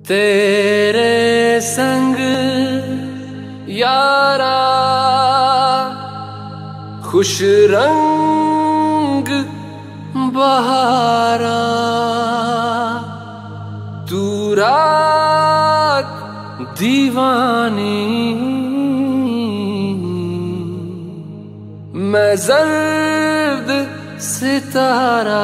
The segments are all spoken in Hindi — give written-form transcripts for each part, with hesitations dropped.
तेरे संग यारा खुश रंग बहारा, तू रात दीवानी, मैं जर्द सितारा।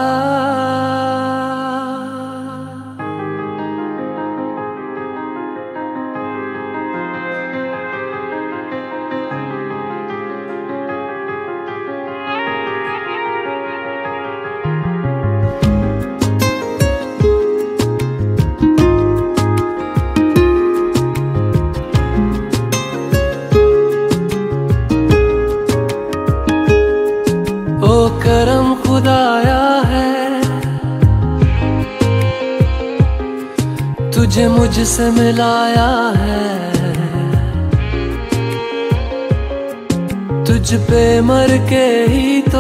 करम खुदाया है तुझे मुझसे मिलाया है, तुझ पे मर के ही तो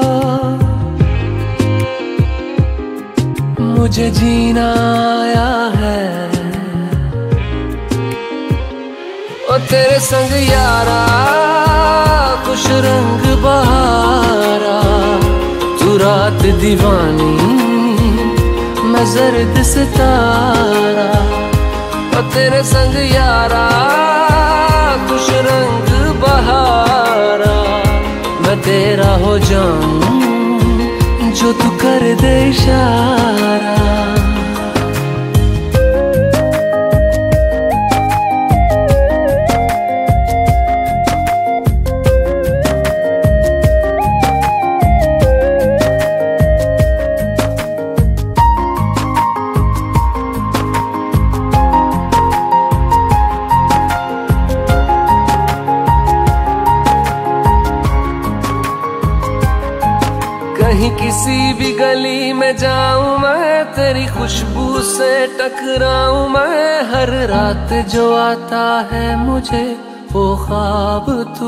मुझे जीना आया है। ओ तेरे संग यारा खुश रंग बहारा, तू रात दीवानी, मैं जर्द सितारा। और तेरे संग यारा खुश रंग बहारा, मैं तेरा हो जाऊं जो तू कर दे इशारा। कहीं किसी भी गली में जाऊं मैं, तेरी खुशबू से टकराऊं मैं, हर रात जो आता है मुझे वो ख्वाब तू।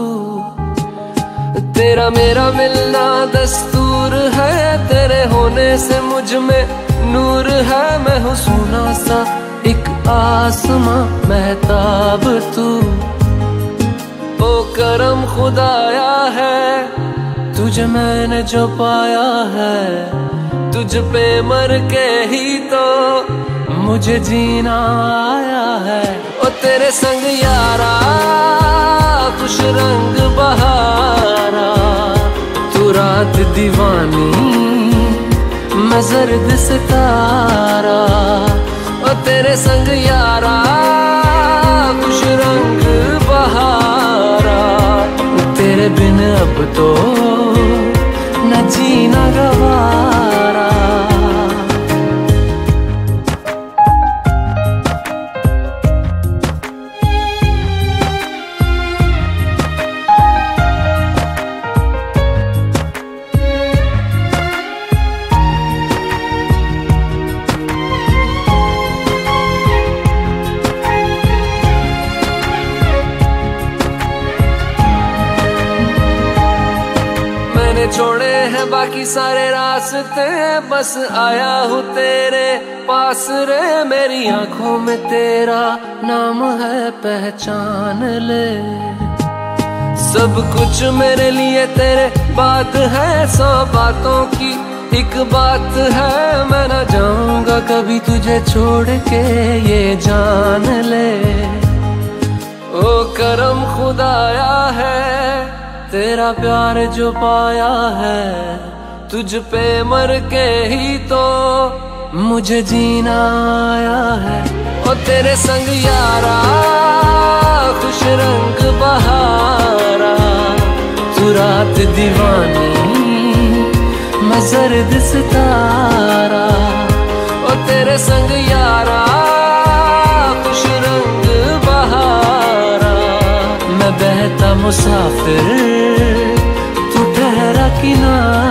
तेरा मेरा मिलना दस्तूर है, तेरे होने से मुझ में नूर है, मैं हूँ सोना सा एक आसमां महताब तू। ओ करम खुदाया है तुझे मैंने जो पाया है, तुझ पे मर के ही तो मुझे जीना आया है। ओ तेरे संग यारा खुश रंग बहारा, तू रात दीवानी, मैं जर्द सितारा। ओ तेरे संग यारा खुश रंग बहारा, तेरे बिन अब तो न जीना गवारा। छोड़े हैं बाकी सारे रास्ते, बस आया हूँ तेरे पास रे। मेरी आंखों में तेरा नाम है पहचान ले, सब कुछ मेरे लिए तेरे बात है, 100 बातों की एक बात है। मैं ना जाऊंगा कभी तुझे छोड़ के ये जान ले। ओ करम खुदाया है तेरा प्यार जो पाया है, तुझ पे मर के ही तो मुझे जीना आया है। ओ तेरे संग यारा खुश रंग बहारा, तू रात दीवानी, मैं जर्द सितारा। ओ तेरे संग यारा खुश रंग बहारा, मैं बहता मुसाफिर, तू ठहरा किनारा।